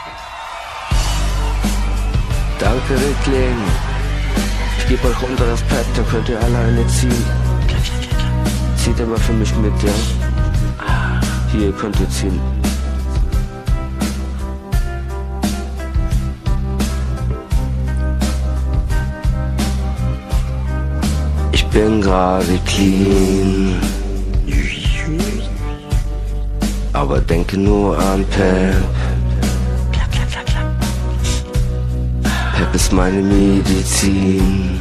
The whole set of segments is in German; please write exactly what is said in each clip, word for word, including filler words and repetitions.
Danke, Rickling. Ich geb euch runter das Pad, dann könnt ihr alleine ziehen. Zieht immer für mich mit, ja? Hier könnt ihr ziehen. Ich bin gerade clean, aber denke nur an Pep. Pep ist meine Medizin.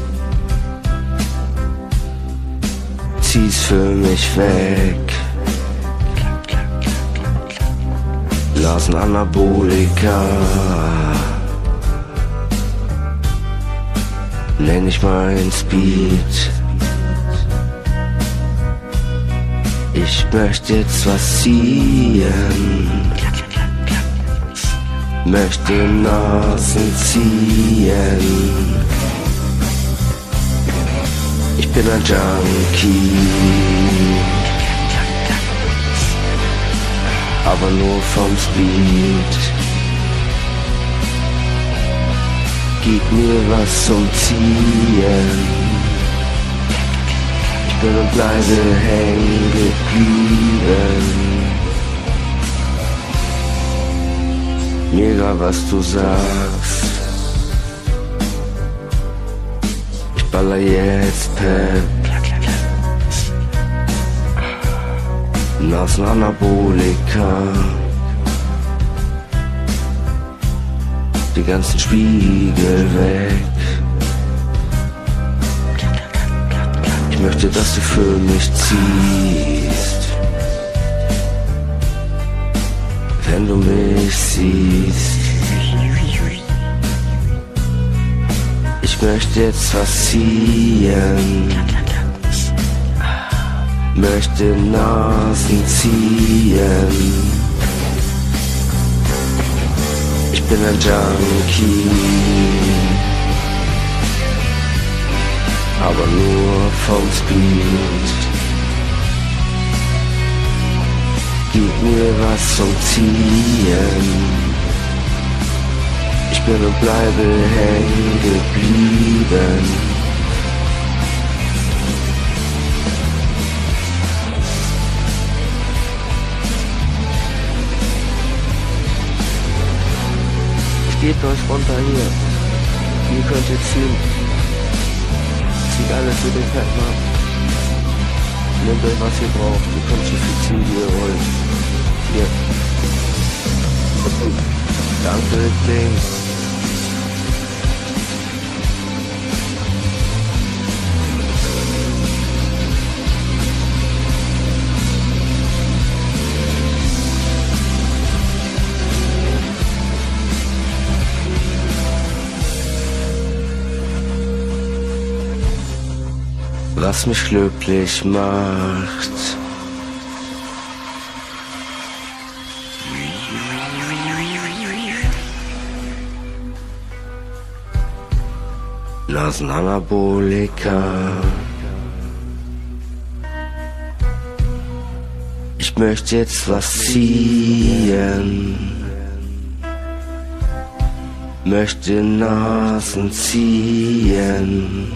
Zieh's für mich weg. Lassen Anabolika. Nenn ich mein Speed. Ich möchte jetzt was ziehen. Möchte Nasen ziehen. Ich bin ein Junkie, aber nur vom Speed. Gib mir was zum Ziehen. Ich bin und bleibe hängen geblieben. Mir egal was du sagst. Ich baller jetzt Pep. Nasen Anabolika. Die ganzen Spiegel weg. Ich möchte, dass du für mich ziehst. Wenn du mich siehst. Ich möchte jetzt was ziehen. Möchte Nasen ziehen. Ich bin ein Junkie, aber nur vom Speed. Gib mir was zum Ziehen. Ich bin und bleibe hängen geblieben. Geht euch runter hier. Hier könnt ihr ziehen. Zieht alles für den Fettmann. Nehmt euch was ihr braucht. Ihr könnt so viel ziehen, wie ihr wollt. Hier. Danke, Rickling. Was mich glücklich macht. Nasen Anabolika. Ich möchte jetzt was ziehen. Möchte Nasen ziehen.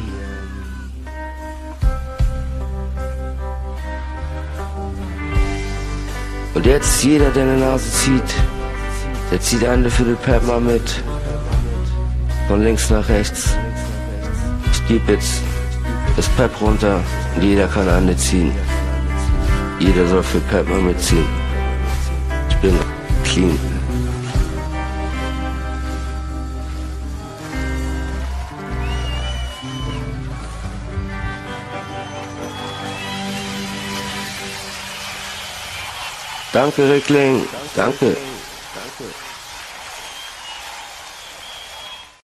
Und jetzt jeder, der eine Nase zieht, der zieht eine für den Pep mal mit. Von links nach rechts. Ich gebe jetzt das Pep runter und jeder kann eine ziehen. Jeder soll für Pep mal mitziehen. Ich bin clean. Danke, Rickling. Danke.